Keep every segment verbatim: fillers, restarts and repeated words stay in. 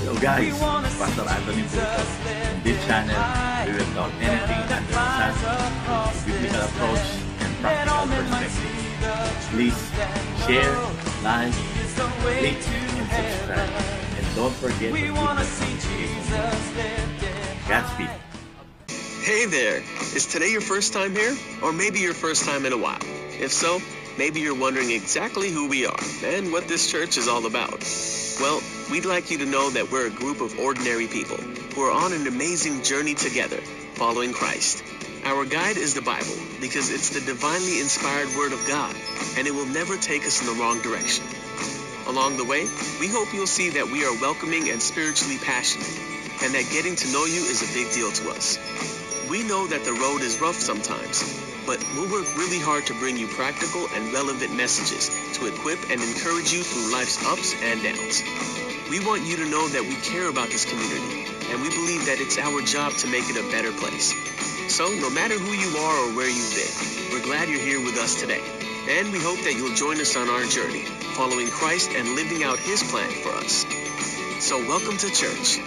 Hello guys, Pastor Anthony po ito. In this channel, we will talk anything under the sun, biblical approach, and practical perspective. Please share, like, click, and subscribe. And don't forget to click the notification bell. Godspeed. Hey there! Is today your first time here? Or maybe your first time in a while? If so, maybe you're wondering exactly who we are and what this church is all about. Well, we'd like you to know that we're a group of ordinary people who are on an amazing journey together, following Christ. Our guide is the Bible because it's the divinely inspired Word of God, and it will never take us in the wrong direction. Along the way, we hope you'll see that we are welcoming and spiritually passionate, and that getting to know you is a big deal to us. We know that the road is rough sometimes, but we'll work really hard to bring you practical and relevant messages to equip and encourage you through life's ups and downs. We want you to know that we care about this community, and we believe that it's our job to make it a better place. So, no matter who you are or where you've been, we're glad you're here with us today. And we hope that you'll join us on our journey, following Christ and living out His plan for us. So, welcome to church.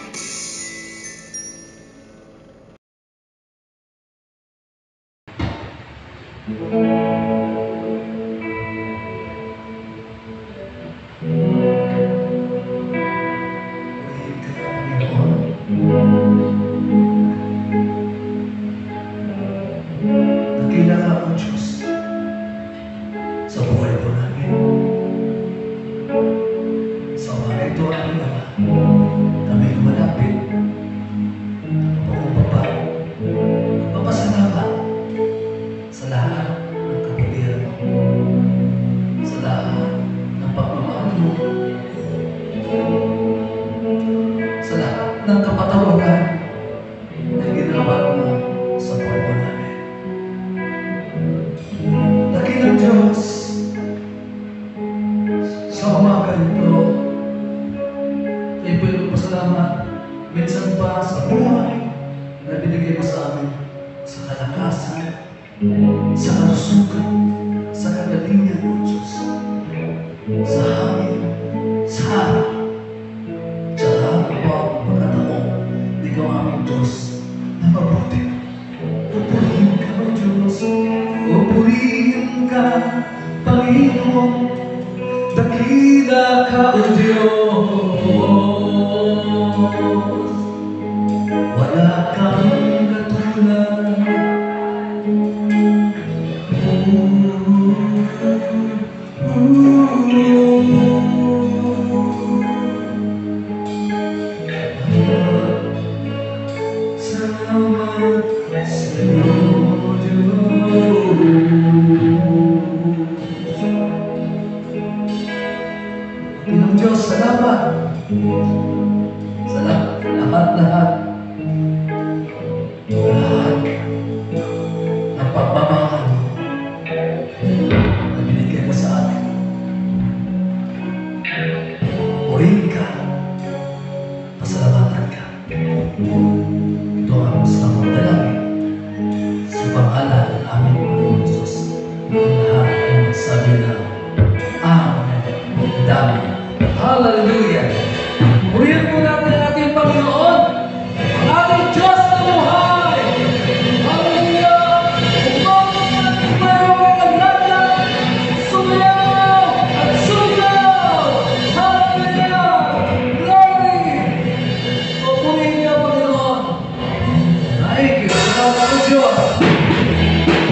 Dakila ka ang Diyos sa buhay po namin. Sa mga ito ang Ama, kami lumalapit upang papa, papasalamat sa lahat ng kapatiran mo, sa lahat ng pagmamahal mo, sa lahat ng kapatawagan na ginawa mo sa buhay po namin. Dakilang Diyos, sa umaga ito, tayo po'y magpasalamat minsan pa sa buhay na binigay mo sa amin, sa kalakasan, sa kalusugan, sa kagalingan mo, Diyos, sa hangin, sa harap, sa lahat ng bawat pagkataon, ikaw aming Diyos na mabuti. Pupurihin ka, O Diyos, pupurihin ka, Panginoon, dakila ka, O Diyos. Wala kang katulad. Salamat sa iyo, Diyos. Dakilang Diyos, salamat sa lahat-lahat, lahat ng pagmamahal na binigay mo sa atin. Purihin ka, pasalamatan ka. Ito ang gusto mong dalangin sa pangalan ng aming Panginoon Jesus. Lahat ay magsabi na Amen. Dami. Hallelujah! Purihin po natin ang ating Panginoon, ang ating Diyos na buhay! Hallelujah! Umabot na ating mayroong aglagan, sumayaw at sumayaw! Hallelujah! Glory! O purihin niyo, Panginoon! Thank you! Salamat po, Diyos!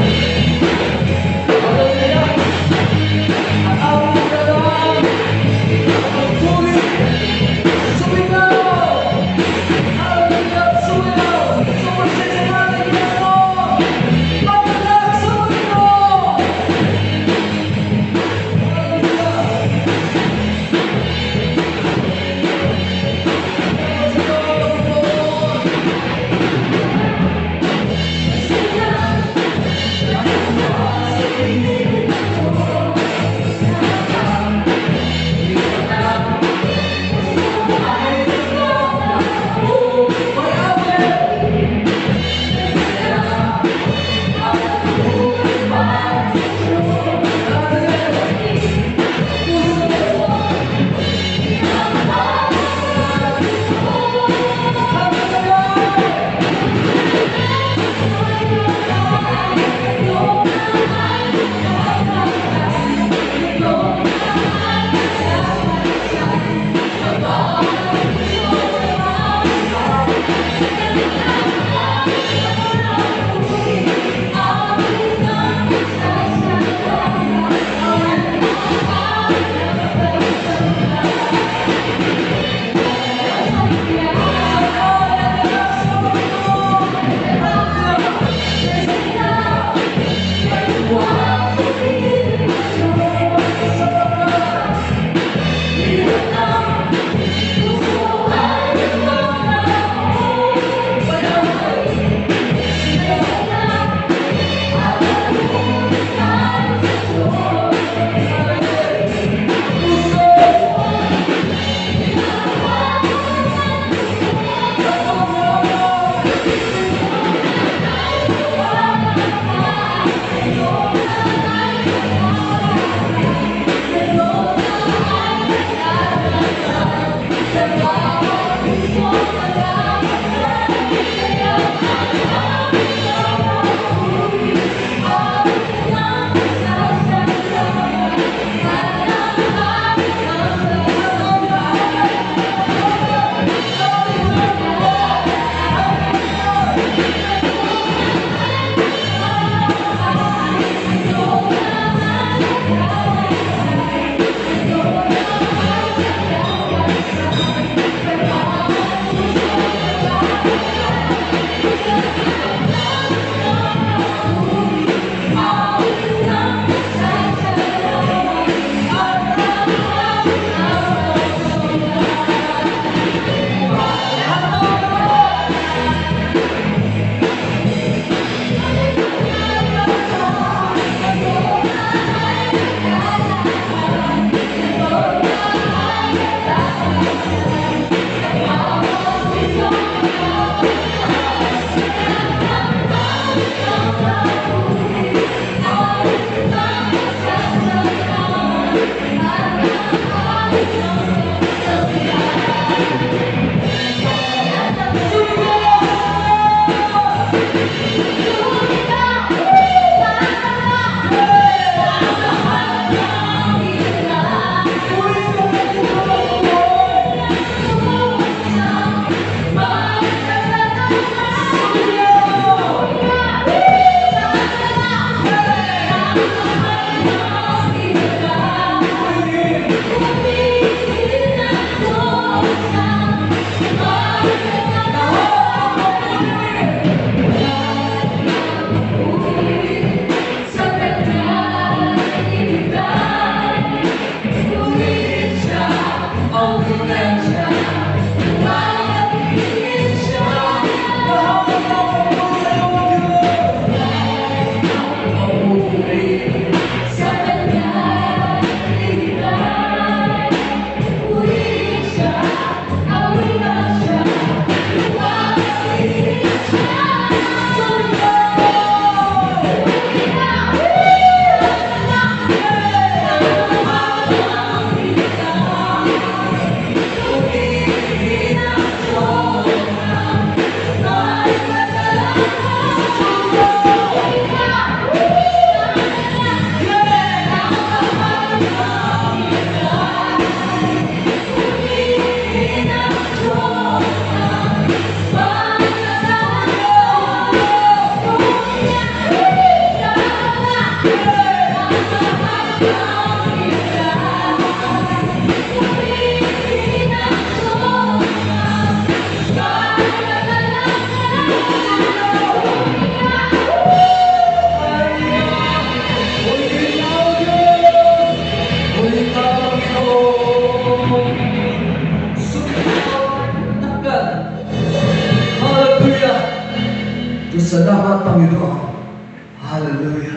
Salamat, Panginoon. Hallelujah.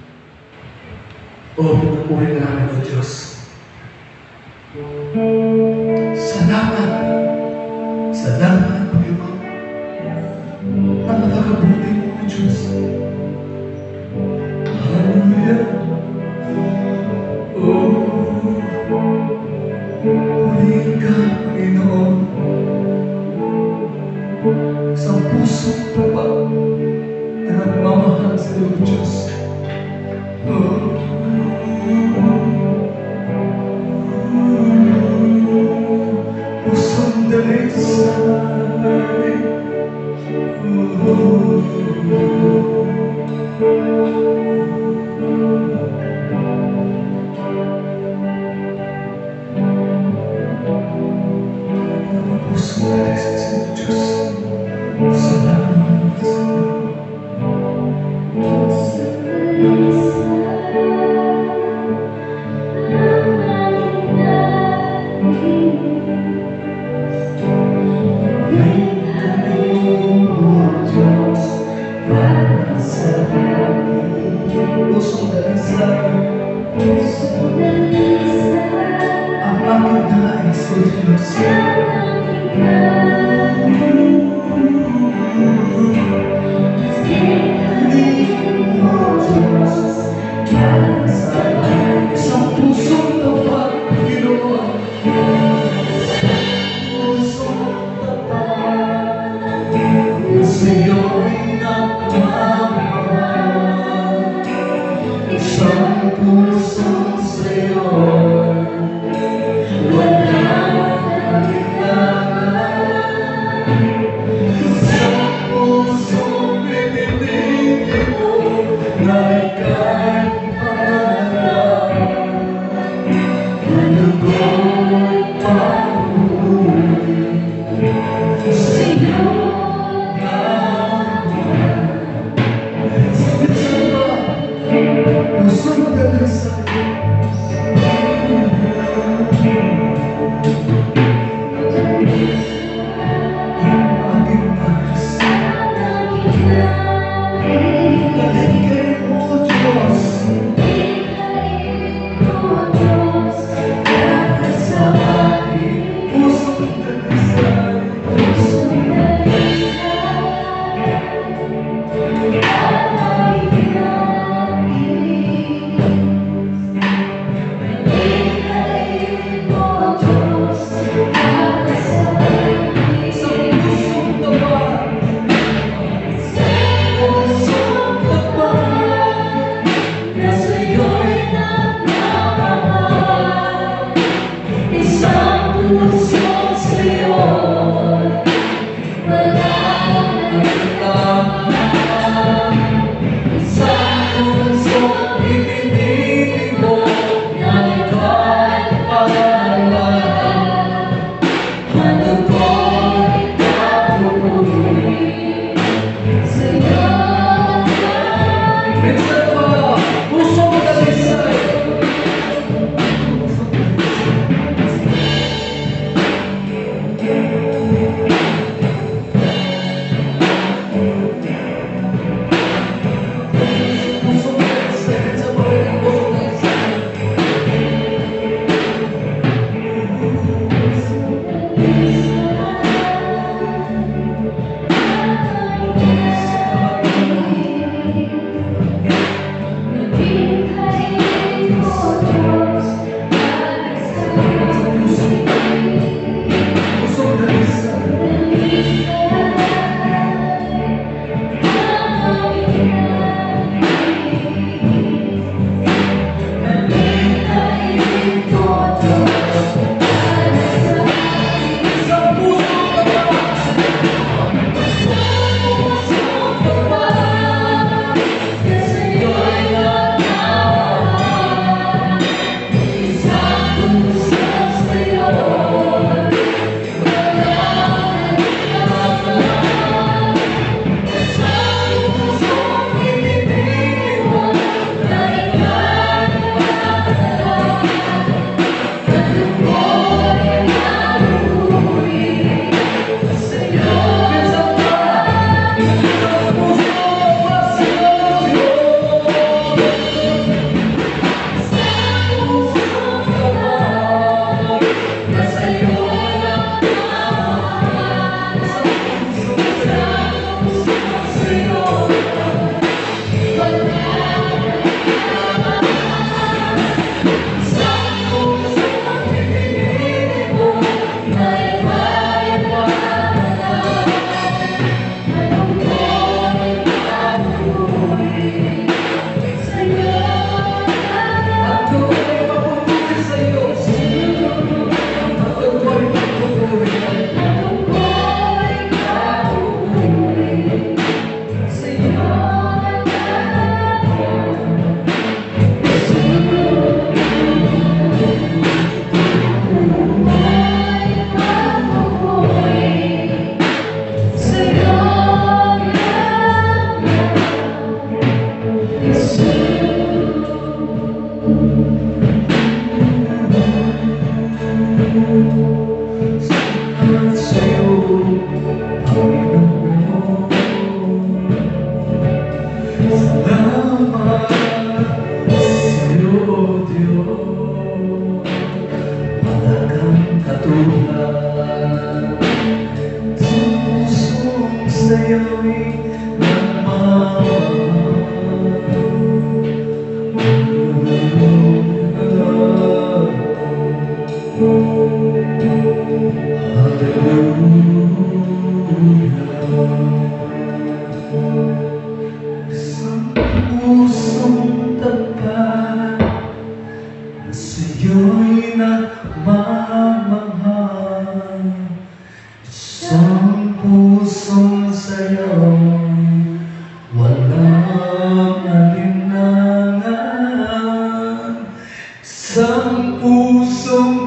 O, pinupuri namin, O Diyos. Salamat. Salamat, Panginoon. Napakakabuti mo, O Diyos. Hallelujah. Oh, huling ka, Panginoon. Sa pusong taba na nagmamahal sa iyo, Diyos. Oh, pusong dalisay. Oh, pusong dalisay sa iyo, Diyos. Salamat sa iyo. Pusong dalisay. Ang aking nais, O Diyos. Isang pusong tapat, Panginoon. Pusong tapat na sa'yo'y nagmamahal. Isang pusong sa'yo walang kailangan. Isang pusong pinipili mo na ika'y pangalan. Ano ko'y pahuhuli sa'yo naman. Sakit sa iba, pusong dalisay. Aking nais, talikay mo, O Diyos. Sa aking pusong dalisay. Isang pusong tapat. Pusong tapat na sa'yo'y nagmamahal. Isang pusong sa'yo walang kailangan. Isang pusong pinipili mo na ika'y pangalan. Ano ko'y papupunin sa'yo naman. Minsan pa, pusong dalisay. Pusong dalisay sa buhay ng pusong dalisay. Pusong dalisay. sa'yo'y isang pusong tapat na sa'yo'y nagmamahal, isang pusong sa'yo'y walang alinlangan, isang pusong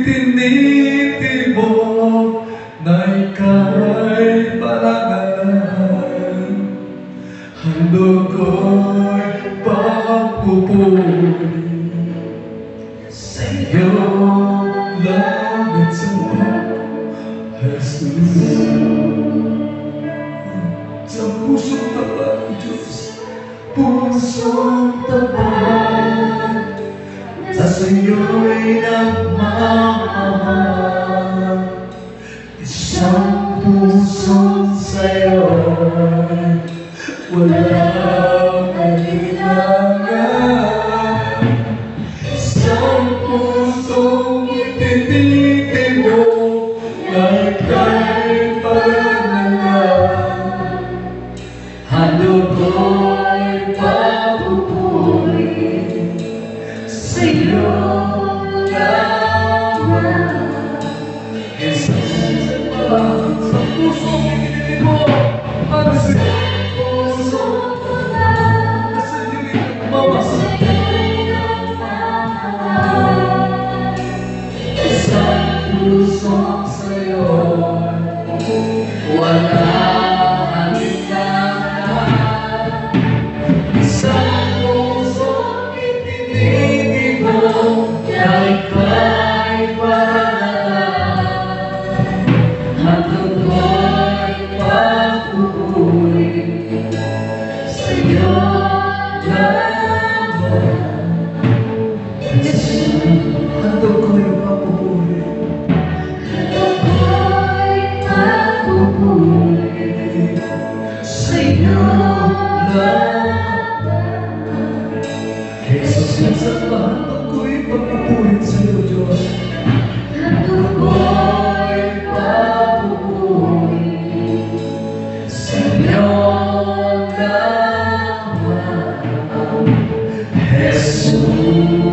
itinitibok na ika'y parangalan. Handog ko'y pagpupuri sa'yo langit sa Jesus. Sa pusong tapat, Diyos, pusong tapat na sa'yo'y nagmamahal, isang pusong sa'yo'y walang alinlangan, isang pusong itinitibok na ika'y parangalan. Handog ko'y papupuri sa'yo lamang. Jesus, sa pusong itinitibok at sa'yo pusong sa'yo walang alinlangan, isang pusong itinitibok na ika'y parangalan. Handog ko'y pagpupuri sa'yo lamang. Handog ko'y pagpupuri sa'yo lamang. Jesus, minsan ba handog ko'y pagpupuri sa'yo, Diyos? Handog ko'y pagpupuri sa'yo lamang, Jesus.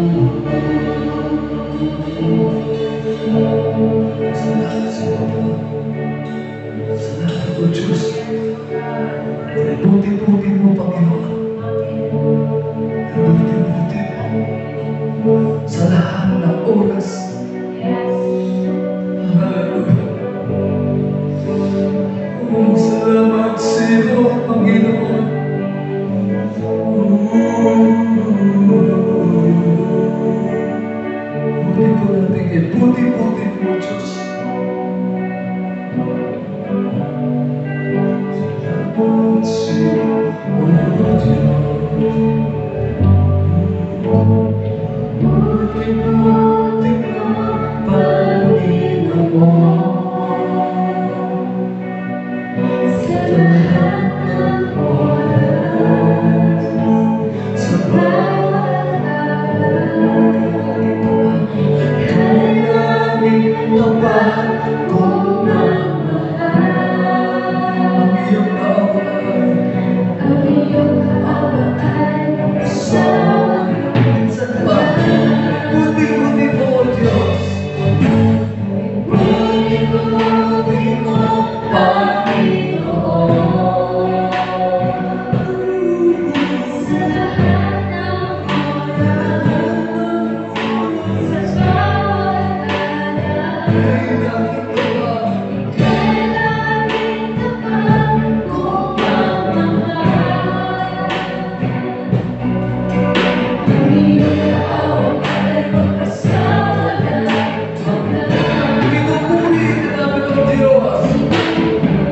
Salamat po, Diyos. Buti-buti mo, Panginoon. Buti-buti mo sa lahat ng oras. Hallelujah. Oh, salamat sa iyo, Panginoon. Buti po natin, buti-buti mo, Diyos. Pinupuri ka namin ng Diyos.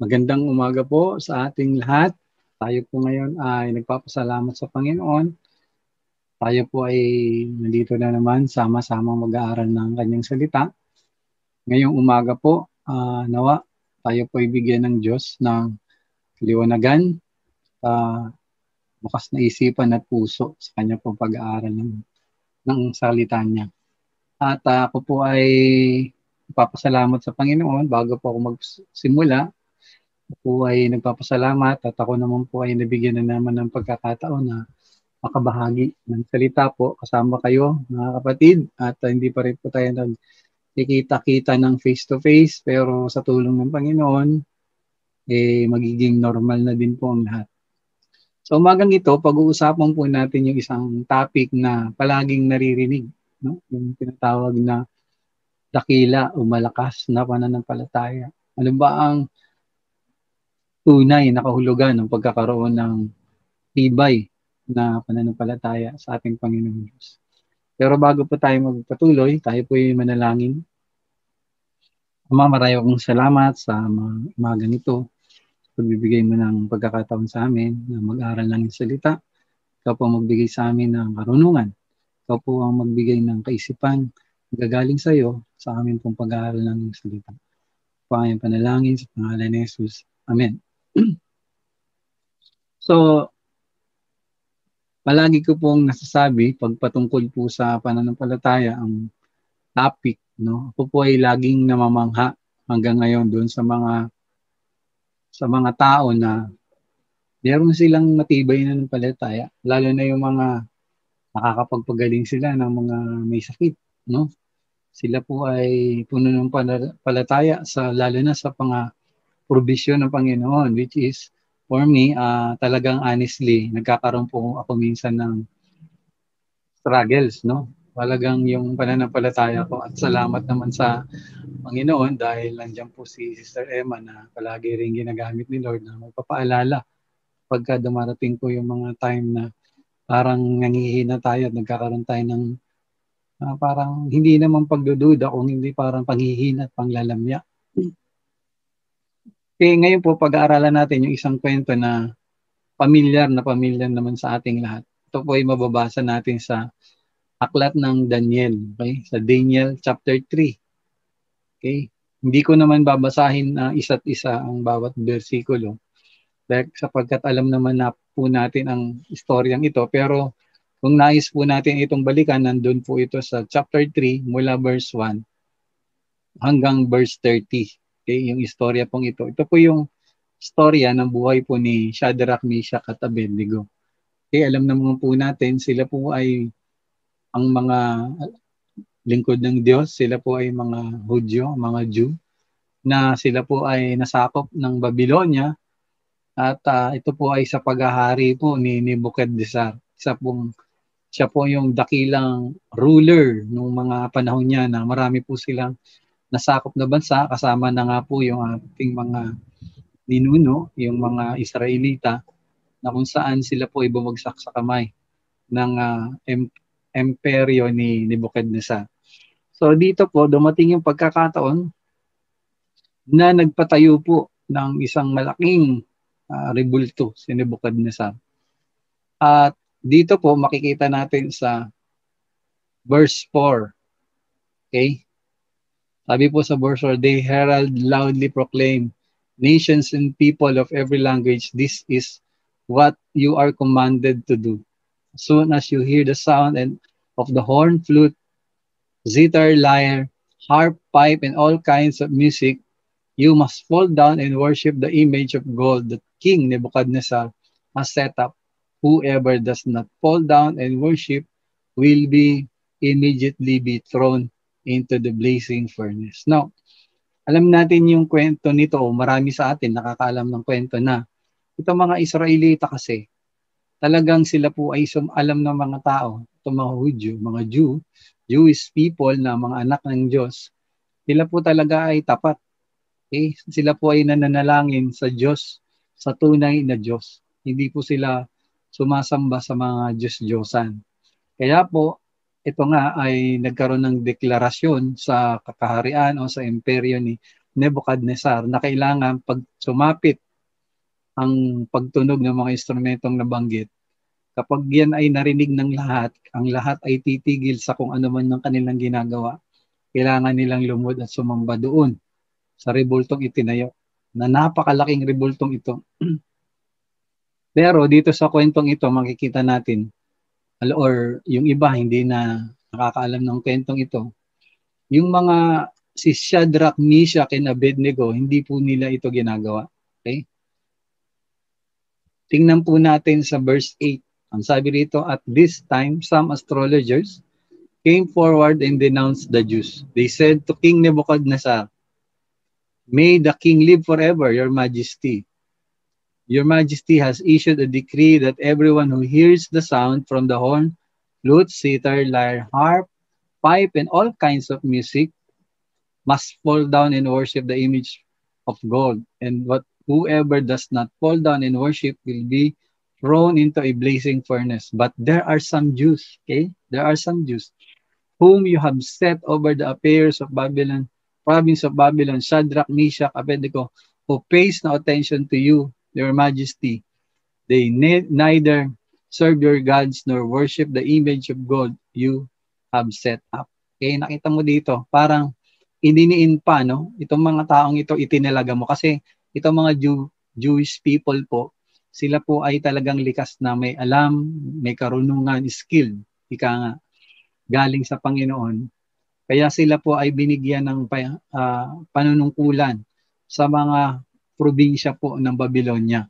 Magandang umaga po sa ating lahat. Tayo po ngayon ay nagpapasalamat sa Panginoon. Tayo po ay nandito na naman sama-sama mag-aaral ng kanyang salita. Ngayong umaga po, uh, nawa, tayo po ay bigyan ng Diyos ng liwanagan, uh, bukas na isipan at puso sa kanya po pag-aaral ng, ng salita niya. At uh, ako po ay nagpapasalamat sa Panginoon bago po ako magsimula. Po ay nagpapasalamat at ako naman po ay nabigyan na naman ng pagkakataon na makabahagi ng salita po kasama kayo mga kapatid at uh, hindi pa rin po tayo nagkikita-kita ng face to face pero sa tulong ng Panginoon eh magiging normal na din po ang lahat. So umagang ito pag-uusapan po natin yung isang topic na palaging naririnig, no? Yung tinatawag na dakila o malakas na pananampalataya. Ano ba ang tunay na kahulugan ng pagkakaroon ng tibay na pananampalataya sa ating Panginoon Diyos. Pero bago po tayo magpatuloy, tayo po ay manalangin. Ama, marami akong salamat sa umaga nito. Pagbibigay mo ng pagkakataon sa amin na mag-aral ng salita. Ikaw po magbigay sa amin ng karunungan. Ikaw po ang magbigay ng kaisipan gagaling sa iyo sa amin pong pag-aaral ng salita. Panginoon panalangin sa pangalan ni Jesus. Amen. So, palagi ko pong nasasabi, pag patungkol po sa pananampalataya, ang topic, no? Ako po ay laging namamangha hanggang ngayon doon sa mga sa mga tao na meron silang matibay na pananampalataya, lalo na yung mga nakakapagpagaling sila ng mga may sakit, no? Sila po ay puno ng pananampalataya sa lalo na sa mga provision ng Panginoon, which is for me, uh, talagang honestly, nagkakaroon po ako minsan ng struggles, no? Talagang yung pananampalataya ko at salamat naman sa Panginoon dahil nandiyan po si Sister Emma na palagi rin ginagamit ni Lord na magpapaalala pagka dumarating po yung mga time na parang nangihina tayo at nagkakaroon tayo ng uh, parang hindi naman pagdududa kung hindi parang panghihina at panglalamya. Kaya ngayon po, pag-aaralan natin yung isang kwento na pamilyar na pamilyar naman sa ating lahat. Ito po ay mababasa natin sa aklat ng Daniel, okay? Sa Daniel chapter three. Okay? Hindi ko naman babasahin na uh, isa't isa ang bawat bersikulo. Dahil sapagkat alam naman na po natin ang istoryang ito, pero kung nais po natin itong balikan, nandun po ito sa chapter three mula verse one hanggang verse thirty. Okay, yung istorya pong ito. Ito po yung istorya ng buhay po ni Shadrach, Meshach at Abednego. Okay, alam naman po natin, sila po ay ang mga lingkod ng Diyos. Sila po ay mga Hudyo, mga Jew, na sila po ay nasakop ng Babylonia. At uh, ito po ay sa paghahari po ni Nebuchadnezzar. Isa pong, siya po yung dakilang ruler nung mga panahon niya na marami po silang nasakop na bansa, kasama na nga po yung ating mga ninuno, yung mga Israelita, na kung saan sila po ay bumagsak sa kamay ng uh, em- emperyo ni Nebuchadnezzar. So dito po, dumating yung pagkakataon na nagpatayo po ng isang malaking uh, rebulto si Nebuchadnezzar. At dito po makikita natin sa verse four. Okay? Sabi po sa verse four, they herald loudly proclaim, nations and people of every language, this is what you are commanded to do. As soon as you hear the sound and of the horn, flute, zither, lyre, harp, pipe, and all kinds of music, you must fall down and worship the image of gold that King Nebuchadnezzar has set up. Whoever does not fall down and worship will be immediately be thrown into the blazing furnace. Now, alam natin yung kwento nito, marami sa atin nakakaalam ng kwento na itong mga Israelita kasi, talagang sila po ay alam ng mga tao, itong mga Hudyo, mga Jew, Jewish people na mga anak ng Diyos, sila po talaga ay tapat. Okay? Sila po ay nananalangin sa Diyos, sa tunay na Diyos. Hindi po sila sumasamba sa mga Diyos-Diyosan. Kaya po, ito nga ay nagkaroon ng deklarasyon sa kakaharian o sa imperyo ni Nebuchadnezzar na kailangan pag sumapit ang pagtunog ng mga instrumentong nabanggit, kapag yan ay narinig ng lahat, ang lahat ay titigil sa kung ano man ng kanilang ginagawa. Kailangan nilang lumod at sumamba doon sa rebultong itinayo, na napakalaking rebultong ito. Pero dito sa kwentong ito, makikita natin, or yung iba hindi na nakakaalam ng kwentong ito, yung mga si Shadrach, Meshach, and Abednego, hindi po nila ito ginagawa. Okay? Tingnan po natin sa verse eight. Ang sabi rito, at this time, some astrologers came forward and denounced the Jews. They said to King Nebuchadnezzar, may the king live forever, your majesty. Your majesty has issued a decree that everyone who hears the sound from the horn, flute, sitar, lyre, harp, pipe, and all kinds of music must fall down and worship the image of gold. And what whoever does not fall down and worship will be thrown into a blazing furnace. But there are some Jews, okay? There are some Jews whom you have set over the affairs of Babylon, province of Babylon, Shadrach, Meshach, Abednego, who pays no attention to you, your majesty. They ne- neither serve your gods nor worship the image of God you have set up. Okay, nakita mo dito, parang ininiin pa, no? Itong mga taong ito, itinalaga mo. Kasi itong mga Jew, Jewish people po, sila po ay talagang likas na may alam, may karunungan, skill, ika nga, galing sa Panginoon. Kaya sila po ay binigyan ng uh, panunungkulan sa mga probinsya po ng Babylonia.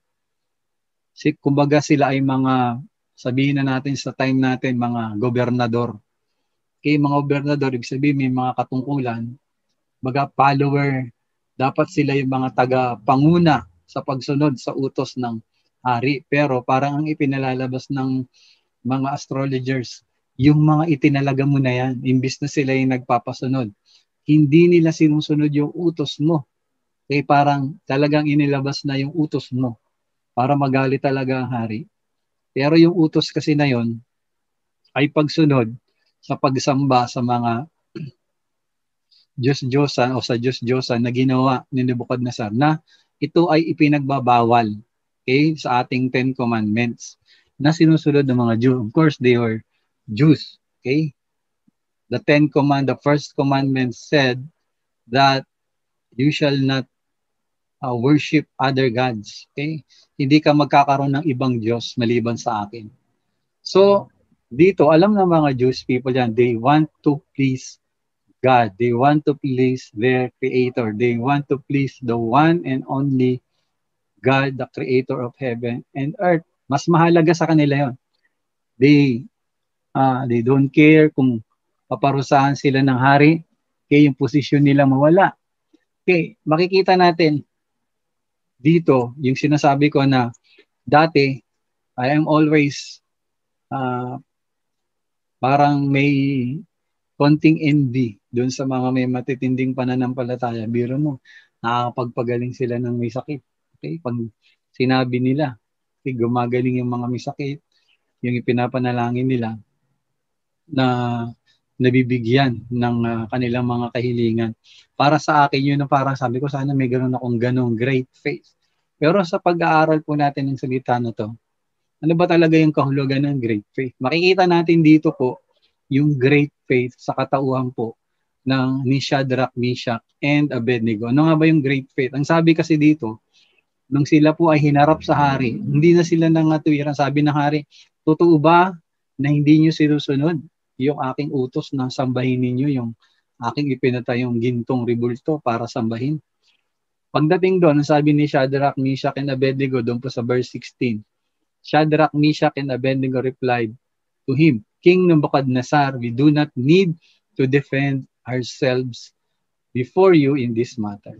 Kumbaga sila ay mga, sabihin na natin sa time natin, mga gobernador. Okay, mga gobernador, ibig sabihin may mga katungkulan, mga follower, dapat sila yung mga taga-panguna sa pagsunod sa utos ng hari. Pero parang ang ipinalalabas ng mga astrologers, yung mga itinalaga mo na yan, imbis na sila yung nagpapasunod, hindi nila sinusunod yung utos mo. Okay, parang talagang inilabas na yung utos mo para magalit talaga ang hari. Pero yung utos kasi na yon ay pagsunod sa pagsamba sa mga Diyos-Diyosan o sa Diyos-Diyosan na ginawa ni Nebuchadnezzar, na ito ay ipinagbabawal, okay, sa ating Ten Commandments na sinusunod ng mga Jew. Of course, they were Jews. Okay? The Ten Command, the first commandment said that you shall not uh, worship other gods. Okay? Hindi ka magkakaroon ng ibang Diyos maliban sa akin. So, dito, alam ng mga Jewish people yan, they want to please God. They want to please their Creator. They want to please the one and only God, the Creator of heaven and earth. Mas mahalaga sa kanila yon. They, uh, they don't care kung paparusahan sila ng hari, kaya yung posisyon nila mawala. Okay, makikita natin dito, yung sinasabi ko na dati, I am always uh, parang may konting envy doon sa mga may matitinding pananampalataya. Biro mo, nakakapagpagaling sila ng may sakit. Okay? Pag sinabi nila, okay, gumagaling yung mga may sakit, yung ipinapanalangin nila na nabibigyan ng uh, kanilang mga kahilingan. Para sa akin, yun na parang sabi ko, sana may ganoon akong ganong great faith. Pero sa pag-aaral po natin ng salita na to, ano ba talaga yung kahulugan ng great faith? Makikita natin dito po yung great faith sa katauhan po ng ni Shadrach, Meshach, and Abednego. Ano nga ba yung great faith? Ang sabi kasi dito, nung sila po ay hinarap sa hari, hindi na sila nangatwiran. Sabi ng hari, totoo ba na hindi nyo sinusunod yung aking utos na sambahin ninyo yung aking ipinatayong gintong rebulto para sambahin? Pagdating doon, ang sabi ni Shadrach, Meshach, and Abednego doon po sa verse sixteen, Shadrach, Meshach, and Abednego replied to him, King Nebuchadnezzar, we do not need to defend ourselves before you in this matter.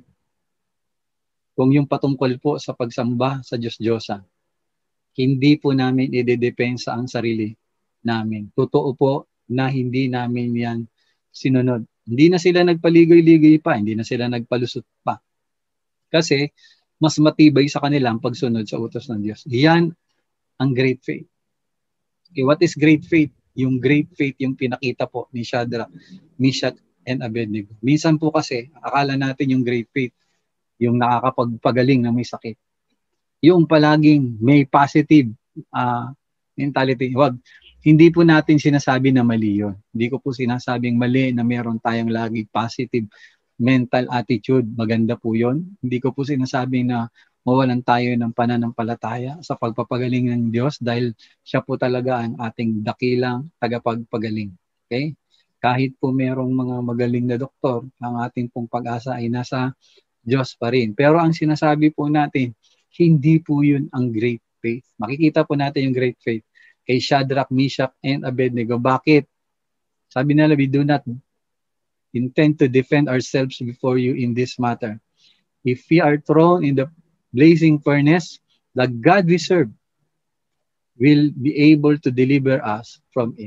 Kung yung patungkol po sa pagsamba sa Diyos-Diyosa, hindi po namin i-dedepensa ang sarili namin. Totoo po na hindi namin yan sinunod. Hindi na sila nagpaligoy-ligoy pa, hindi na sila nagpalusot pa. Kasi mas matibay sa kanila ang pagsunod sa utos ng Diyos. Yan ang great faith. Okay, what is great faith? Yung great faith yung pinakita po ni Shadrach, Meshach, and Abednego. Minsan po kasi, akala natin yung great faith, yung nakakapagpagaling na may sakit. Yung palaging may positive uh, mentality. Wag, hindi po natin sinasabi na mali yun. Hindi ko po sinasabing mali na meron tayong lagi positive mental attitude. Maganda po yun. Hindi ko po sinasabing na mawalan tayo ng pananampalataya sa pagpapagaling ng Diyos dahil siya po talaga ang ating dakilang tagapagpagaling. Okay? Kahit po merong mga magaling na doktor, ang ating pong pag-asa ay nasa Diyos pa rin. Pero ang sinasabi po natin, hindi po yun ang great faith. Makikita po natin yung great faith kay Shadrach, Meshach, and Abednego. Bakit? Sabi nila, we do not intend to defend ourselves before you in this matter. If we are thrown in the blazing furnace, the God we serve will be able to deliver us from it.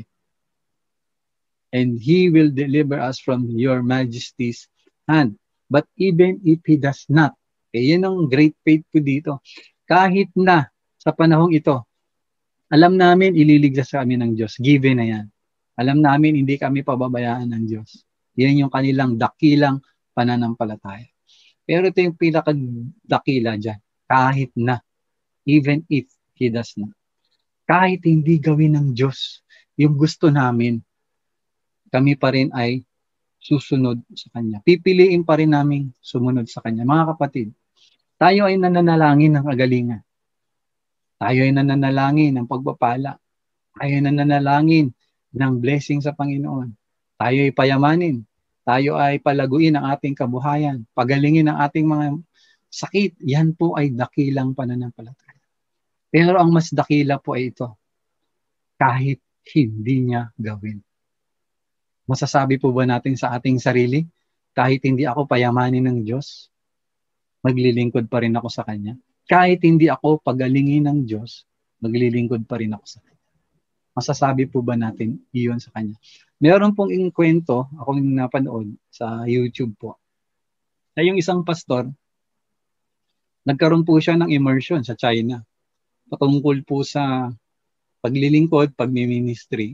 And He will deliver us from your majesty's hand. But even if He does not, eh, yun ang great faith po dito. Kahit na sa panahong ito, alam namin ililigtas kami ng Diyos. Given na yan. Alam namin hindi kami pababayaan ng Diyos. Yan yung kanilang dakilang pananampalataya. Pero ito yung pinakadakila dyan. Kahit na, even if He does not. Kahit hindi gawin ng Diyos yung gusto namin, kami pa rin ay susunod sa Kanya. Pipiliin pa rin namin sumunod sa Kanya. Mga kapatid, tayo ay nananalangin ng kagalingan. Tayo ay nananalangin ng pagpapala. Tayo ay nananalangin ng blessing sa Panginoon. Tayo ay payamanin. Tayo ay palaguin ang ating kabuhayan. Pagalingin ang ating mga sakit. Yan po ay dakilang pananampalataya. Pero ang mas dakila po ay ito. Kahit hindi niya gawin. Masasabi po ba natin sa ating sarili, kahit hindi ako payamanin ng Diyos, maglilingkod pa rin ako sa Kanya? Kahit hindi ako pagalingin ng Diyos, maglilingkod pa rin ako sa Kanya. Masasabi po ba natin iyon sa Kanya? Meron pong yung kwento, ako yung napanood sa YouTube po, na yung isang pastor, nagkaroon po siya ng immersion sa China. Patungkol po sa paglilingkod, pagmi-ministry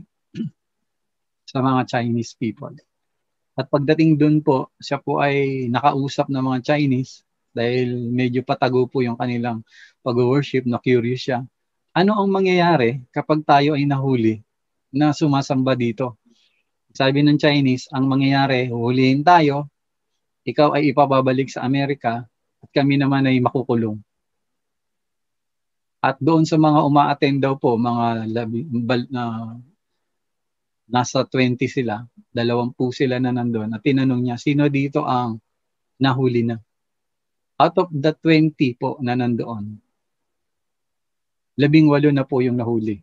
sa mga Chinese people. At pagdating doon po, siya po ay nakausap ng mga Chinese dahil medyo patago po yung kanilang pag-worship, na curious siya. Ano ang mangyayari kapag tayo ay nahuli na sumasamba dito? Sabi ng Chinese, ang mangyayari, huhulihin tayo, ikaw ay ipababalik sa Amerika at kami naman ay makukulong. At doon sa mga uma-attend daw po, mga labi, bal, na nasa twenty sila, dalawampu sila na nandun, at tinanong niya, sino dito ang nahuli na? Out of the twenty po na nandoon, labing walo na po yung nahuli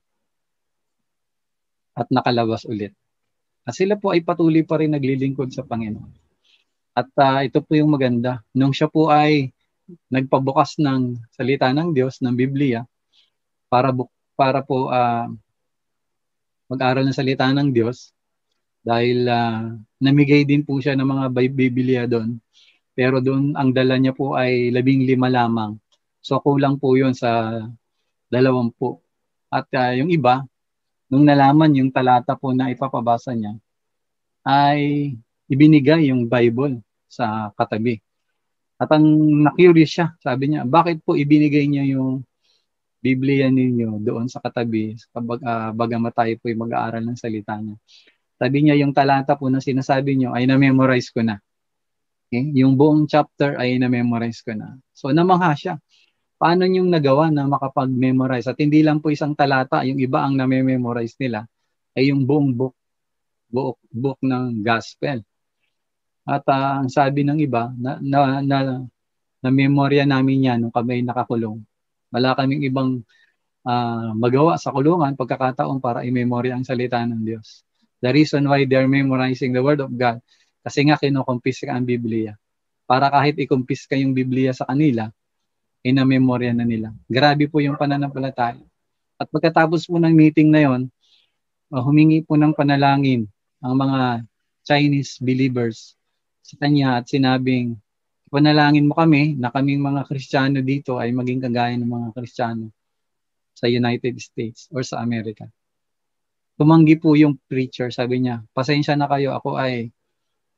at nakalabas ulit. At sila po ay patuloy pa rin naglilingkod sa Panginoon. At uh, ito po yung maganda, nung siya po ay nagpabukas ng salita ng Diyos, ng Biblia, para, para po uh, mag-aral ng salita ng Diyos, dahil uh, namigay din po siya ng mga Biblia doon. Pero doon, ang dala niya po ay labing lima lamang. So, kulang po yun sa dalawampu. At uh, yung iba, nung nalaman yung talata po na ipapabasa niya, ay ibinigay yung Bible sa katabi. At ang na-curious siya, sabi niya, bakit po ibinigay niya yung Biblia ninyo doon sa katabi, kapag uh, bagamat tayo po yung mag-aaral ng salita niya? Sabi niya, yung talata po na sinasabi niyo ay na-memorize ko na. Okay? Yung buong chapter ay na-memorize ko na. So, namangha siya. Paano niyong nagawa na makapag-memorize? At hindi lang po isang talata, yung iba ang na-memorize nila ay yung buong book, book, book ng gospel. At uh, ang sabi ng iba, na, na, na, na memorya namin yan nung kami nakakulong. Wala kaming ibang uh, magawa sa kulungan, pagkakataon para i-memorya ang salita ng Diyos. The reason why they're memorizing the Word of God, kasi nga kinukumpis ka ang Biblia. Para kahit ikumpis ka yung Biblia sa kanila, ina-memorya na nila. Grabe po yung pananampalataya. At pagkatapos po ng meeting na yon, uh, humingi po ng panalangin ang mga Chinese believers sa kanya at sinabing, panalangin mo kami na kaming mga Kristiyano dito ay maging kagaya ng mga Kristiyano sa United States or sa Amerika. Tumanggi po yung preacher, sabi niya, pasensya na kayo, ako ay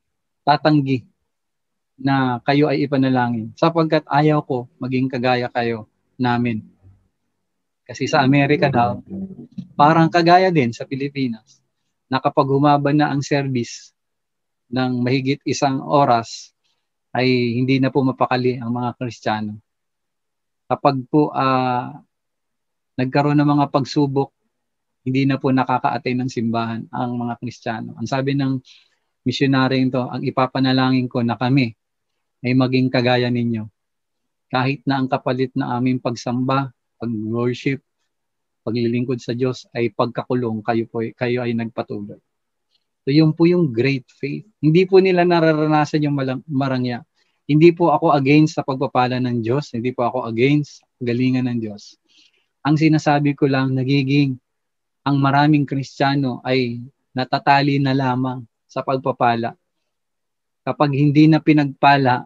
tatanggi na kayo ay ipanalangin sapagkat ayaw ko maging kagaya kayo namin. Kasi sa Amerika daw, parang kagaya din sa Pilipinas, na kapag humaba na ang service ng mahigit isang oras, ay hindi na po mapakali ang mga Kristiyano. Kapag po uh, nagkaroon ng mga pagsubok, hindi na po nakaka-attend ng simbahan ang mga Kristiyano. Ang sabi ng misyonaryong to, ang ipapanalangin ko na kami ay maging kagaya ninyo. Kahit na ang kapalit na aming pagsamba, pag-worship, paglilingkod sa Diyos ay pagkakulong, kayo po kayo ay nagpatuloy. So yun po yung great faith. Hindi po nila nararanasan yung marangya. Hindi po ako against sa pagpapala ng Diyos, hindi po ako against galingan ng Diyos. Ang sinasabi ko lang, nagiging ang maraming Kristiyano ay natatali na lamang sa pagpapala. Kapag hindi na pinagpala,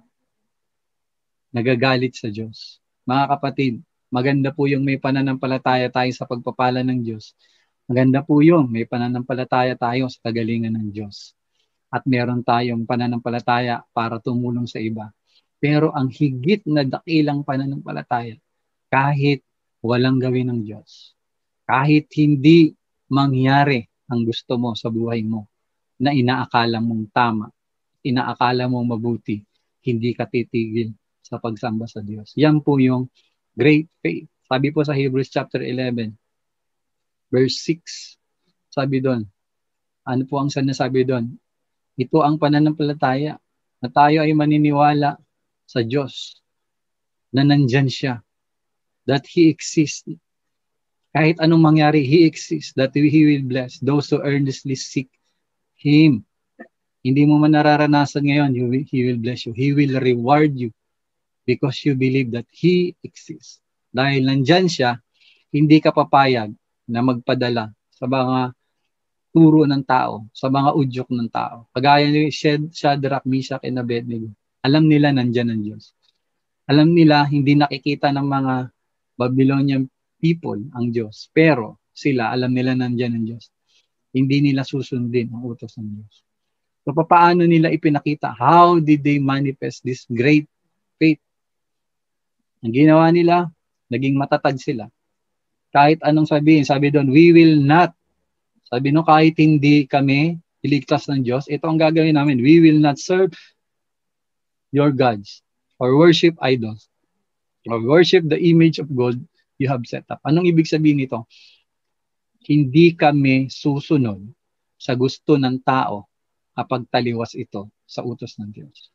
nagagalit sa Diyos. Mga kapatid, maganda po yung may pananampalataya tayo sa pagpapala ng Diyos. Maganda po yung may pananampalataya tayo sa kagalingan ng Diyos. At meron tayong pananampalataya para tumulong sa iba. Pero ang higit na dakilang pananampalataya, kahit walang gawin ng Diyos, kahit hindi mangyari ang gusto mo sa buhay mo, na inaakala mong tama, inaakala mong mabuti, hindi ka titigil sa pagsamba sa Diyos. Yan po yung great faith. Sabi po sa Hebrews chapter eleven, verse six, sabi doon, ano po ang sinasabi doon? Ito ang pananampalataya na tayo ay maniniwala sa Diyos na nandyan siya, that He exists. Kahit anong mangyari, He exists, that He will bless those who earnestly seek Him. Hindi mo man nararanasan ngayon, He will, he will bless you. He will reward you because you believe that He exists. Dahil nandyan siya, hindi ka papayag na magpadala sa mga turo ng tao, sa mga udyok ng tao. Kagaya ni Shadrach, Meshach, and Abednego. Alam nila nandyan ang Diyos. Alam nila hindi nakikita ng mga Babylonian people ang Diyos. Pero sila, alam nila nandyan ang Diyos. Hindi nila susundin ang utos ng Diyos. So, paano nila ipinakita? How did they manifest this great faith? Ang ginawa nila, naging matatag sila. Kahit anong sabihin, sabi doon, we will not. Sabi no, kahit hindi kami iligtas ng Diyos, ito ang gagawin namin. We will not serve your gods or worship idols or worship the image of God you have set up. Anong ibig sabihin nito? Hindi kami susunod sa gusto ng tao kapag taliwas ito sa utos ng Diyos.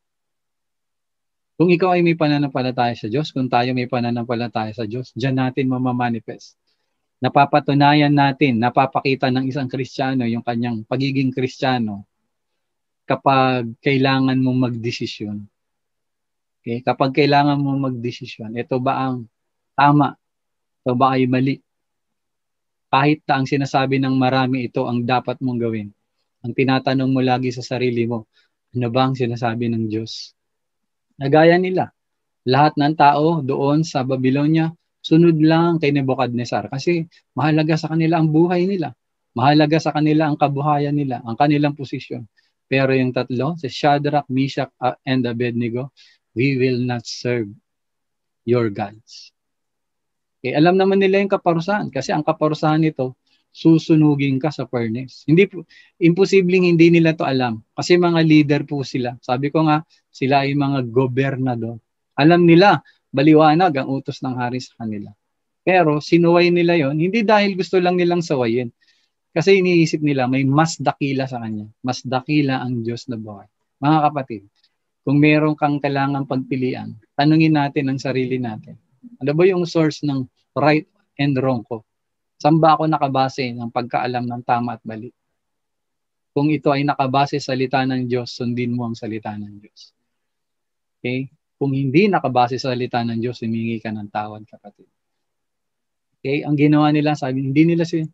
Kung ikaw ay may pananampalataya sa Diyos, kung tayo may pananampalataya sa Diyos, diyan natin mamamanifest. Napapatunayan natin, napapakita ng isang Kristiyano yung kanyang pagiging Kristiyano kapag kailangan mong magdesisyon. Okay? Kapag kailangan mong magdesisyon, ito ba ang tama? Ito ba ay mali? Kahit na ang sinasabi ng marami, ito ang dapat mong gawin. Ang tinatanong mo lagi sa sarili mo, ano ba ang sinasabi ng Diyos? Nagaya nila. Lahat ng tao doon sa Babylonia, sunod lang kay Nebuchadnezzar kasi mahalaga sa kanila ang buhay nila. Mahalaga sa kanila ang kabuhayan nila, ang kanilang posisyon. Pero yung tatlo, si Shadrach, Meshach, and Abednego, we will not serve your gods. Okay, alam naman nila yung kaparusahan kasi ang kaparusahan nito, susunugin ka sa furnace. Hindi po, imposibleng hindi nila to alam kasi mga leader po sila. Sabi ko nga, sila ay mga gobernador. Alam nila, baliwanag ang utos ng hari sa kanila. Pero sinuway nila yon hindi dahil gusto lang nilang sawayin. Kasi iniisip nila may mas dakila sa kanya. Mas dakila ang Diyos na buhay. Mga kapatid, kung meron kang kailangang pagpilian, tanungin natin ang sarili natin. Ano ba yung source ng right and wrong ko? Saan ba ako nakabase ng pagkaalam ng tama at mali? Kung ito ay nakabase sa salita ng Diyos, sundin mo ang salita ng Diyos. Okay? Kung hindi nakabase sa salita ng Diyos, humingi ka ng tawad, kapatid. Okay? Ang ginawa nila, sabi, hindi nila si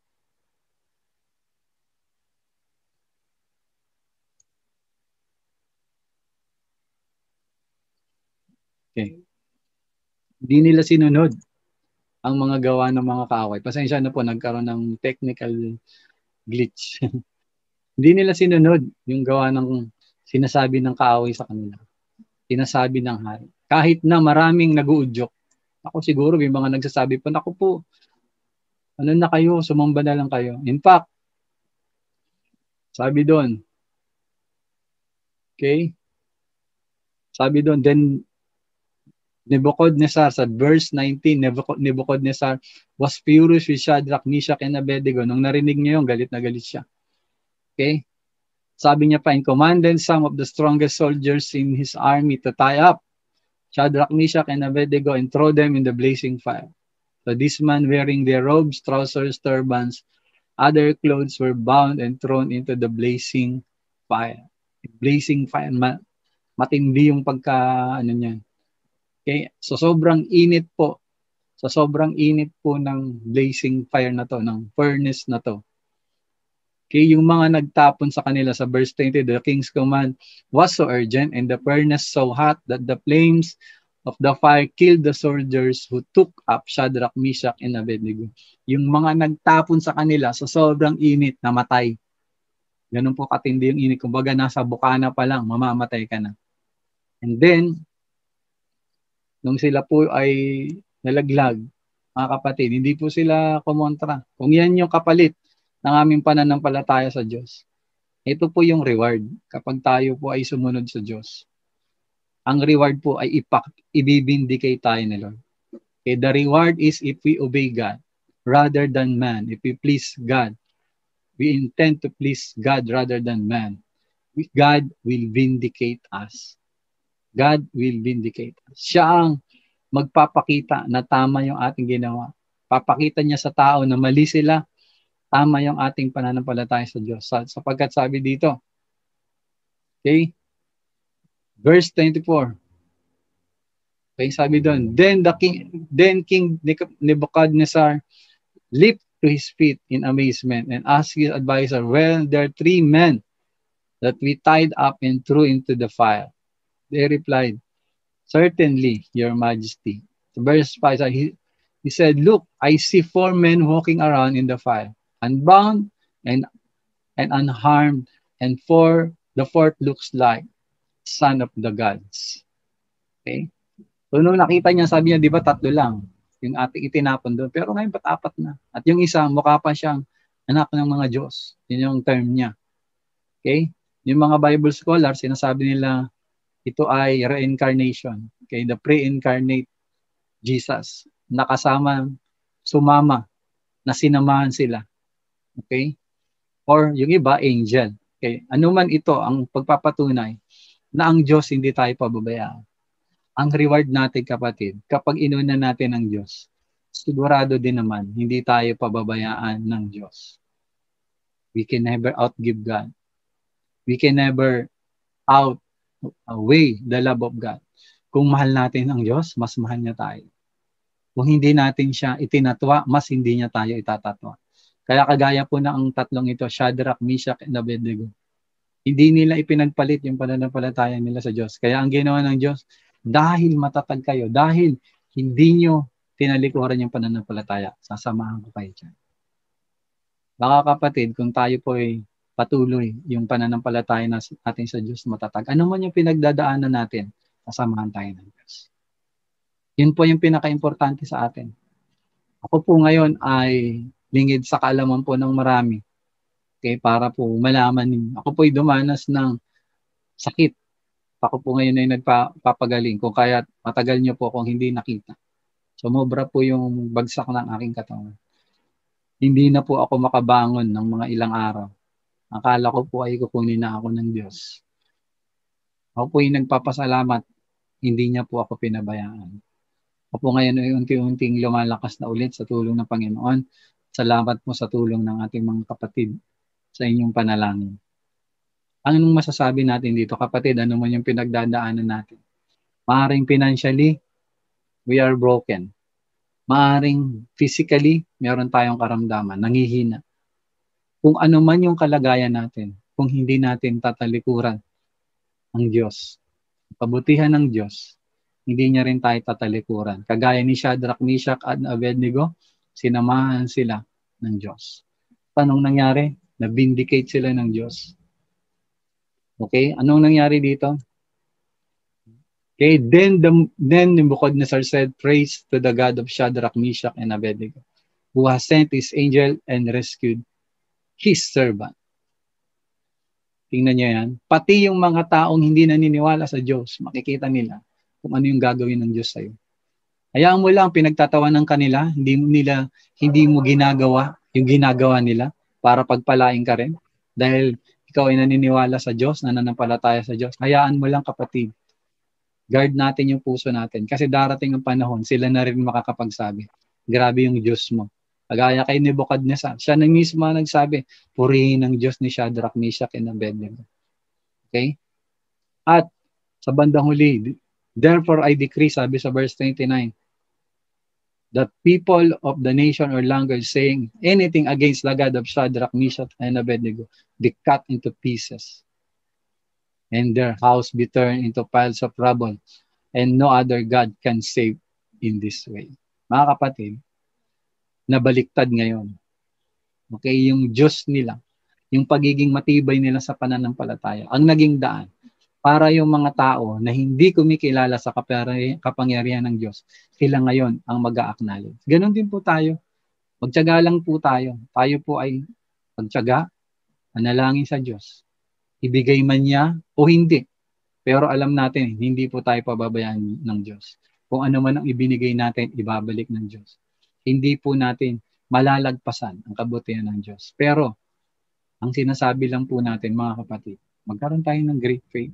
Okay. Hindi nila sinunod ang mga gawa ng mga kaaway. Pasensya na po, nagkaroon ng technical glitch. Hindi nila sinunod yung gawa ng sinasabi ng kaaway sa kanila, sinasabi ng hari. Kahit na maraming nag-uudyok, ako siguro may mga nagsasabi pa, naku po, ano na kayo, sumamba na lang kayo. In fact, sabi doon, okay, sabi doon, then Nebuchadnezzar, sa verse nineteen, Nebuchadnezzar was furious with Shadrach, Meshach, and Abednego. Nung narinig niya yun, galit na galit siya. Okay? Sabi niya pa, and commanded some of the strongest soldiers in his army to tie up Shadrach, Meshach, and Abednego and throw them in the blazing fire. So this man, wearing their robes, trousers, turbans, other clothes, were bound and thrown into the blazing fire. Blazing fire, matindi yung pagka, ano niyan. Okay? So sobrang init po, so sobrang init po ng blazing fire na to, ng furnace na to. Okay, yung mga nagtapon sa kanila sa verse twenty, the king's command was so urgent and the furnace so hot that the flames of the fire killed the soldiers who took up Shadrach, Meshach, and Abednego. Yung mga nagtapon sa kanila sa sobrang init, namatay. Ganun po katindi yung init. Kumbaga nasa bukana pa lang, mamamatay ka na. And then, nung sila po ay nalaglag, mga kapatid, hindi po sila kumontra. Kung yan yung kapalit ng aming pananampalataya sa Diyos, ito po yung reward kapag tayo po ay sumunod sa Diyos. Ang reward po ay ipak, ibibindicate tayo ni Lord. Okay, the reward is if we obey God rather than man. If we please God, we intend to please God rather than man. God will vindicate us. God will vindicate us. Siya ang magpapakita na tama yung ating ginawa. Papakita niya sa tao na mali sila, tama yung ating pananampalataya sa Diyos. Sapagkat sabi dito, okay, verse twenty-four, okay, sabi doon, then the king, then King Nebuchadnezzar leaped to his feet in amazement and asked his advisor, well, there are three men that we tied up and threw into the fire. They replied, certainly, your majesty. So verse five, he, he said, look, I see four men walking around in the fire, unbound and and unharmed, and four, the fourth looks like son of the gods. Okay? So nung nakita niya, sabi niya, di ba tatlo lang yung ating itinapon doon, pero ngayon ba't apat na? At yung isa, mukha pa siyang anak ng mga Diyos. Yun yung term niya. Okay? Yung mga Bible scholars, sinasabi nila, ito ay reincarnation. Okay, the pre-incarnate Jesus. Nakasama, sumama, na sinamahan sila. Okay? Or yung iba, angel. Okay? Ano man ito ang pagpapatunay na ang Diyos hindi tayo pababayaan. Ang reward natin, kapatid, kapag inuna natin ang Diyos, sigurado din naman, hindi tayo pababayaan ng Diyos. We can never outgive God. We can never out away the love of God. Kung mahal natin ang Diyos, mas mahal niya tayo. Kung hindi natin siya itinatwa, mas hindi niya tayo itatatwa. Kaya kagaya po na ang tatlong ito, Shadrach, Meshach, and Abednego, hindi nila ipinagpalit yung pananampalataya nila sa Diyos. Kaya ang ginawa ng Diyos, dahil matatag kayo, dahil hindi nyo tinalikuran yung pananampalataya, sasamahan ko kayo dyan. Baka kapatid, kung tayo po ay patuloy yung pananampalataya natin sa Diyos matatag, ano man yung pinagdadaanan natin, sasamahan tayo ng Diyos. Yun po yung pinaka-importante sa atin. Ako po ngayon ay lingid sa kaalaman po ng marami. Okay, para po malaman ninyo. Ako po ay dumanas ng sakit. Ako po ngayon ay nagpapagaling. Kung kaya matagal nyo po kung hindi nakita. Sumobra po yung bagsak ng aking katawan. Hindi na po ako makabangon ng mga ilang araw. Akala ko po ay kukunin na ako ng Diyos. Ako po ay nagpapasalamat. Hindi niya po ako pinabayaan. Ako po ngayon ay unti-unting lumalakas na ulit sa tulong ng Panginoon. Salamat po sa tulong ng ating mga kapatid sa inyong panalangin. Anong masasabi natin dito, kapatid? Ano man yung pinagdadaanan natin? Maaring financially, we are broken. Maaring physically, meron tayong karamdaman, nangihina. Kung ano man yung kalagayan natin, kung hindi natin tatalikuran ang Diyos, kabutihan ng Diyos, hindi niya rin tayo tatalikuran. Kagaya ni Shadrach, Meshach, at Abednego, sinamahan sila ng Diyos. Anong nangyari? Na-vindicate sila ng Diyos. Okay? Anong nangyari dito? Okay, then the then Nebuchadnezzar said, "Praise to the God of Shadrach, Meshach, and Abednego, who has sent his angel and rescued his servant." Tingnan niyo yan. Pati yung mga taong hindi naniniwala sa Diyos, makikita nila kung ano yung gagawin ng Diyos sa'yo. Hayaan mo lang pinagtatawan ng kanila, hindi mo nila, hindi mo ginagawa yung ginagawa nila para pagpalain ka rin. Dahil ikaw ay naniniwala sa Diyos, nananampalataya sa Diyos. Hayaan mo lang, kapatid. Guard natin yung puso natin. Kasi darating ang panahon, sila na rin makakapagsabi, grabe yung Diyos mo. Kagaya kay Nebuchadnezzar, siya na mismo nagsabi, purihin ng Diyos ni Shadrach, Meshach, and Abednego. Okay? At sa bandang huli, therefore I decree, sabi sa verse twenty-nine, that people of the nation or language saying anything against the God of Shadrach, Meshach, and Abednego be cut into pieces, and their house be turned into piles of rubble, and no other God can save in this way. Mga kapatid, nabaliktad ngayon. Okay, yung Diyos nila, yung pagiging matibay nila sa pananampalataya, ang naging daan para yung mga tao na hindi kumikilala sa kapangyarihan ng Diyos, sila ngayon ang mag-a-acknowledge. Ganon din po tayo. Magtiyaga lang po tayo. Tayo po ay magtiyaga, manalangin sa Diyos. Ibigay man niya o hindi. Pero alam natin, hindi po tayo pababayaan ng Diyos. Kung ano man ang ibinigay natin, ibabalik ng Diyos. Hindi po natin malalagpasan ang kabutihan ng Diyos. Pero, ang sinasabi lang po natin, mga kapatid, magkaroon tayo ng great faith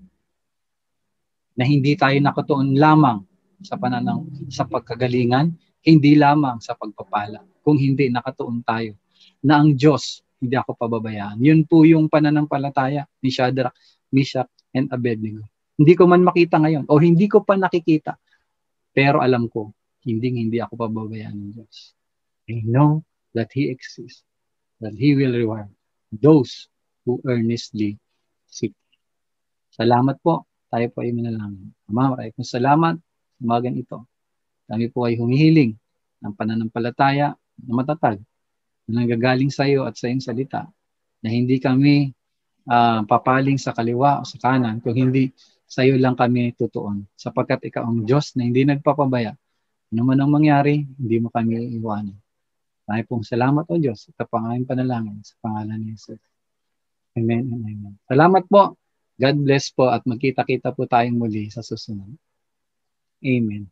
na hindi tayo nakatuon lamang sa pananaw, sa pagkagalingan, hindi lamang sa pagpapala. Kung hindi, nakatuon tayo na ang Diyos, hindi ako pababayaan. Yun po yung pananampalataya ni Shadrach, Meshach, and Abednego. Hindi ko man makita ngayon o hindi ko pa nakikita, pero alam ko, hindi hindi ako pababayaan ng Diyos. I know that He exists, that He will reward those who earnestly seek. Salamat po. Tayo po ay manalangin. Ama, maraming po salamat sa umagang ito. Kami po ay humihiling ng pananampalataya na matatag na nanggagaling sa iyo at sa iyong salita, na hindi kami uh, papaling sa kaliwa o sa kanan, kung hindi sa iyo lang kami tutuon. Sapagkat ikaw ang Diyos na hindi nagpapabaya. Ano man ang mangyari, hindi mo kami iwanan. Maraming pong salamat o Diyos. Ito po ang aming panalangin sa pangalan ni Jesus. Amen and amen. Salamat po. God bless po at magkita-kita po tayong muli sa susunod. Amen.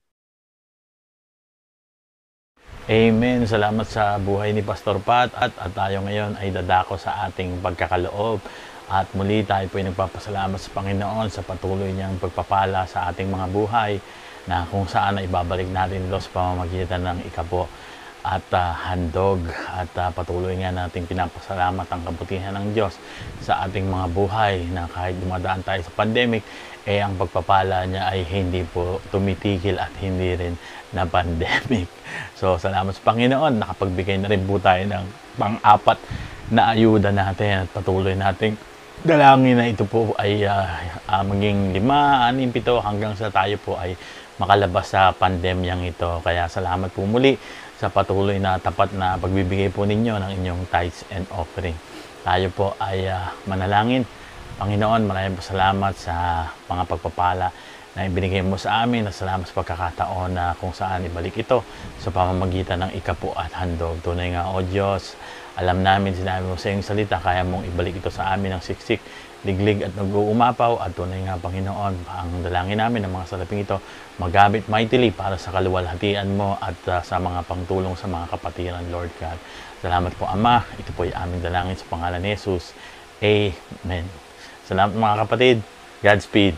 Amen. Salamat sa buhay ni Pastor Pat at, at tayo ngayon ay dadako sa ating pagkakaloob. At muli tayo po ay nagpapasalamat sa Panginoon sa patuloy niyang pagpapala sa ating mga buhay na kung saan ay ibabalik natin ito sa pamamagitan ng ikapo at uh, handog at uh, patuloy nga natin pinapasalamat ang kabutihan ng Diyos sa ating mga buhay na kahit dumadaan tayo sa pandemic, eh ang pagpapala niya ay hindi po tumitigil at hindi rin na pandemic. So salamat sa Panginoon, nakapagbigay na rin po tayo ng pang-apat na ayuda natin at patuloy natin dalangin na ito po ay uh, uh, maging lima, anim, pito hanggang sa tayo po ay makalabas sa pandemyang ito. Kaya salamat po muli sa patuloy na tapat na pagbibigay po ninyo ng inyong tithes and offering. Tayo po ay uh, manalangin. Panginoon, maraming salamat sa mga pagpapala na ibinigay mo sa amin. Salamat sa pagkakataon na kung saan ibalik ito sa pamamagitan ng ikapo at handog. Tunay nga, O Diyos, alam namin, sinabi mo sa iyong salita, kaya mong ibalik ito sa amin ng siksik, liglig at nag-uumapaw. At tunay nga, Panginoon, ang dalangin namin ng mga salaping ito magamit mightily para sa kaluwalhatian mo at uh, sa mga pangtulong sa mga kapatiran, Lord God. Salamat po, Ama. Ito po ay aming dalangin sa pangalan ni Jesus. Amen. Salamat mga kapatid. Godspeed.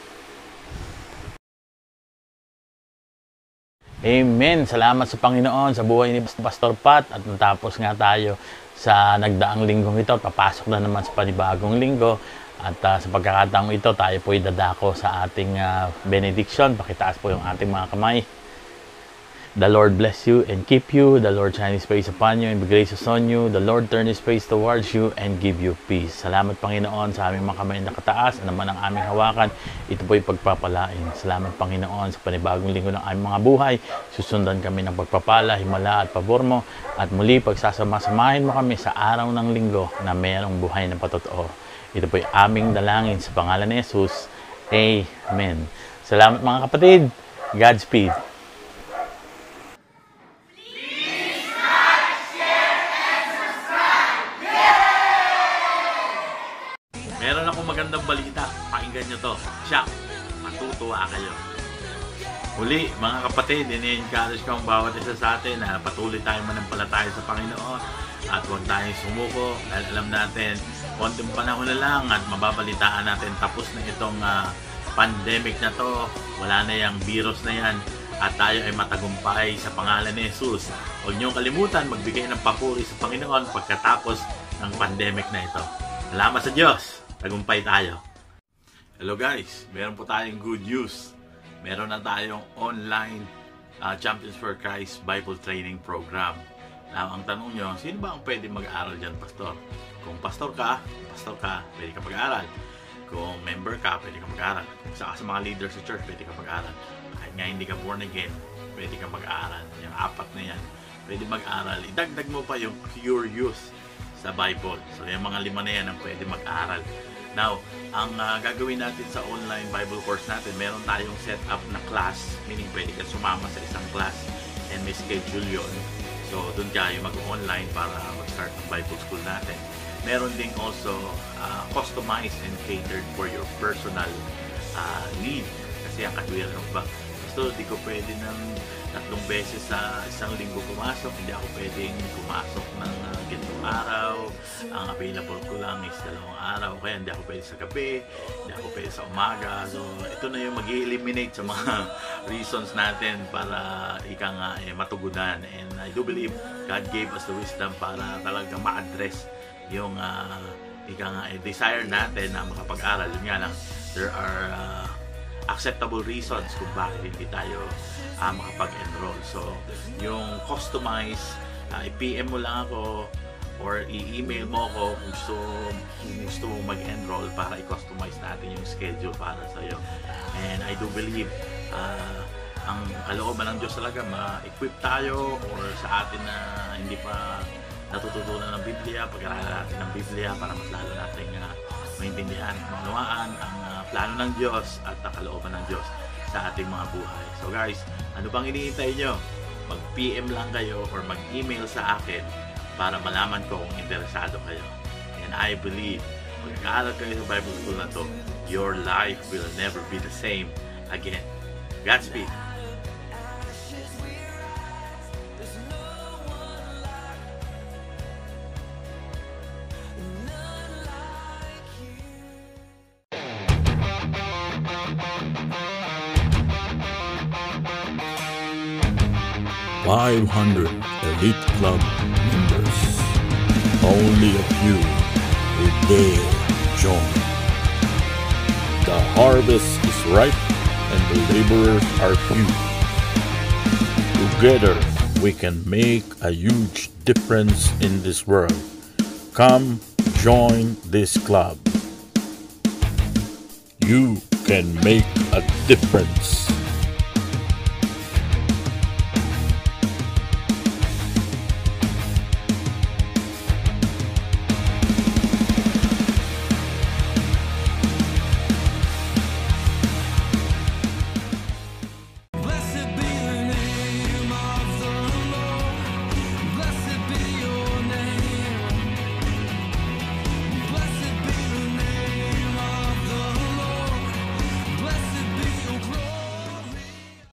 Amen. Salamat sa Panginoon sa buhay ni Pastor Pat at natapos nga tayo sa nagdaang linggong ito. Papasok na naman sa panibagong linggo at uh, sa pagkakataong ito tayo po dadako sa ating uh, benediction. Pakitaas po yung ating mga kamay. The Lord bless you and keep you. The Lord shine His face upon you and be gracious on you. The Lord turn His face towards you and give you peace. Salamat Panginoon sa aming mga kamay na nakataas. Ano man ang aming hawakan, ito po'y pagpapalain. Salamat Panginoon sa panibagong linggo ng aming mga buhay. Susundan kami ng pagpapala, himala at pabor mo. At muli pagsasama-samahin mo kami sa araw ng linggo na mayroong buhay na patotoo. Ito po yung aming dalangin sa pangalan ni Jesus. Amen. Salamat mga kapatid. Godspeed. Meron akong magandang balita. Pakinggan nyo to. Siya, matutuwa kayo. Uli, mga kapatid, ini-encourage ko ang bawat isa sa atin na patuloy tayong manampalataya sa Panginoon at huwag tayong sumuko dahil alam natin, konting panahon na lang at mababalitaan natin tapos na itong uh, pandemic na to. Wala na yung virus na yan at tayo ay matagumpay sa pangalan ni Jesus. Huwag niyong kalimutan magbigay ng papuri sa Panginoon pagkatapos ng pandemic na ito. Salamat sa Diyos. Tagumpay tayo. Hello guys, meron po tayong good news. Meron na tayong online uh, Champions for Christ Bible Training Program. Now, ang tanong nyo, sino ba ang pwede mag-aaral dyan, Pastor? Kung pastor ka, pastor ka, pwede ka mag-aaral. Kung member ka, pwede ka mag-aaral. Kung saka sa mga leaders sa church, pwede ka mag-aaral. Kahit nga hindi ka born again, pwede ka mag-aaral. Yung apat na yan, pwede mag-aaral. Idagdag mo pa yung pure use sa Bible. So, yung mga lima na yan ang pwede mag-aaral. Now, ang uh, gagawin natin sa online Bible course natin, meron tayong set up na class, meaning pwede ka sumama sa isang class and may schedule yun. So, doon kayo mag-online para mag-start ng Bible school natin. Meron ding also uh, customized and catered for your personal uh, need. Kasi ang katwiran ng ba, Pastor, di ko pwede ng tatlong beses sa isang linggo pumasok. Hindi ako pwedeng pumasok ng uh, gintong araw. Ang available ko lang is dalawang araw. Kaya hindi ako pwede sa gabi. Hindi ako pwede sa umaga. So, ito na yung mag-eliminate sa mga reasons natin para ika nga eh, matugunan. And I do believe God gave us the wisdom para talaga ma-address yung uh, ika nga eh, desire natin na makapag-aral. Yun nga lang, there are uh, acceptable reasons kung bakit hindi tayo uh, makapag-enroll. So, yung customize, uh, i-P M mo lang ako or i-email mo ako kung gusto, kung gusto mo mag-enroll para i-customize natin yung schedule para sa'yo. And I do believe uh, ang kalooban ng Diyos talaga ma-equip tayo or sa atin na hindi pa natututunan ng Biblia, pag-aralan natin ng Biblia para mas lalo natin uh, maintindihan, maunawaan ang uh, plano ng Diyos at ang kalooban ng Diyos sa ating mga buhay. So guys, ano bang iniintay nyo? Mag-P M lang kayo or mag-email sa akin para malaman ko kung interesado kayo. And I believe, pag nag-aaral kayo sa Bible School na to, your life will never be the same again. Godspeed! five hundred Elite Club members. Only a few will dare join. The harvest is ripe and the laborers are few. Together we can make a huge difference in this world. Come join this club. You can make a difference.